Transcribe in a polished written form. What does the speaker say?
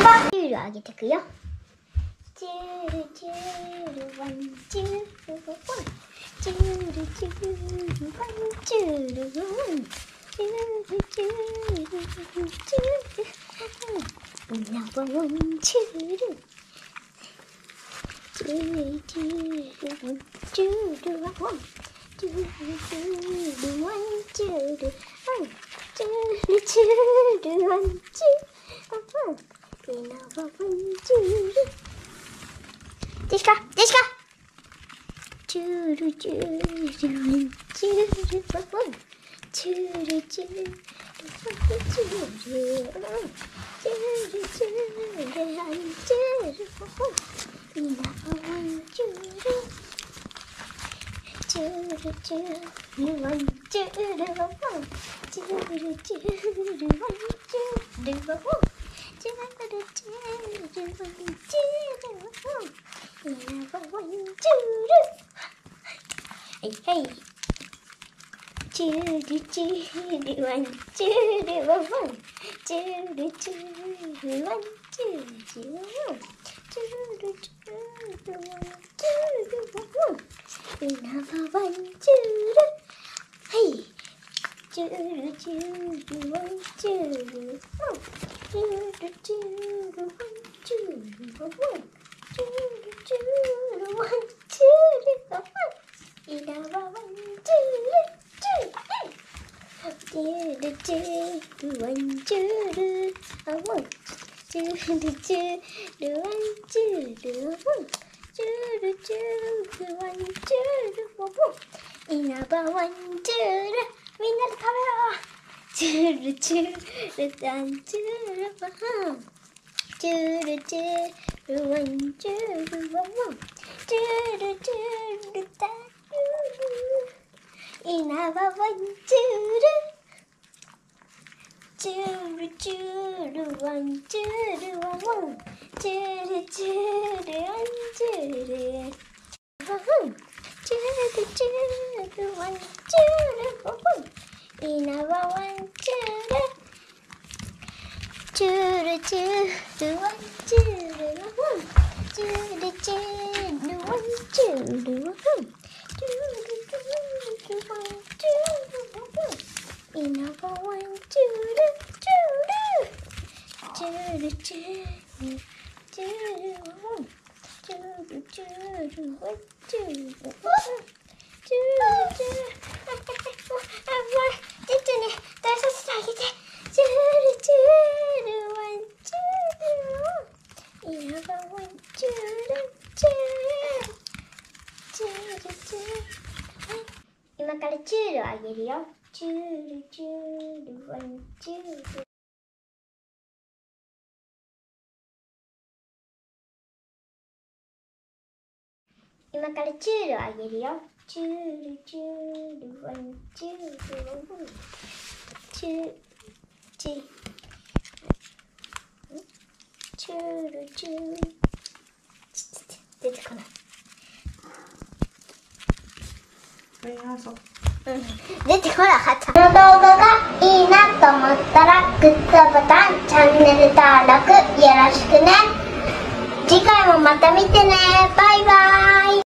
はチュールあげてくよ。チュールチュールワンチュールワンチュールチュールワンチュールワンチュールチュールチュールみんなワンチュールチュールチュールチュールチュールワンチュールチュールワンチュールワンチュールチュールワンチュールワンみんなワンチュールジェシカチュールチュールワンチュールワンチュールチュールチュールワンチュールチュールワンチュールみんなワンチュールチュールチュールワンチュールワンチュールチュールワンチュールワンチュールチュールチュールワンチュールみんなワンチュールはいはいチュールチュールワンチュールワンチュールチュールワンチュールチュールワンチュールチュールワンチュールワンみんなワンチュールはいチュールチュールワンチュールワンチュールチュールワンチュールワンチュールチュールワンチュールワンみんなワンチュールチュールチュールワンチュールワンチュールチュールワンチュールワンチュールチュールワンチュールワンみんなワンチュールみんなで食べようチュールチュールワンチュールワンチュールチュールワンチュールワンチュールチュールタみんなワンチュールチュールチュールワンチュールワンチュールチュールワンチュールワンチュールチュールワンチュールワンみんなワンチュールチュールチュールワンチュールワンチュールチュールワンチュールワンチュールチュールワンチュールワンみんなワンチュールチュールチュールチュールワンチュールチュールワンチュールワンチュールチュールチュールちょっとね食べさせてあげてチュールチュールワンチュールワンみんなワンチュールチュールチュールチュール今からチュールあげるよチュールチュールワンチュール今からチュールあげるよチュールチュールワンチュールワンチューチュチュールチュール出てこない出てこなかった。この動画がいいなと思ったらグッドボタン、チャンネル登録よろしくね。次回もまた見てね。バイバイ。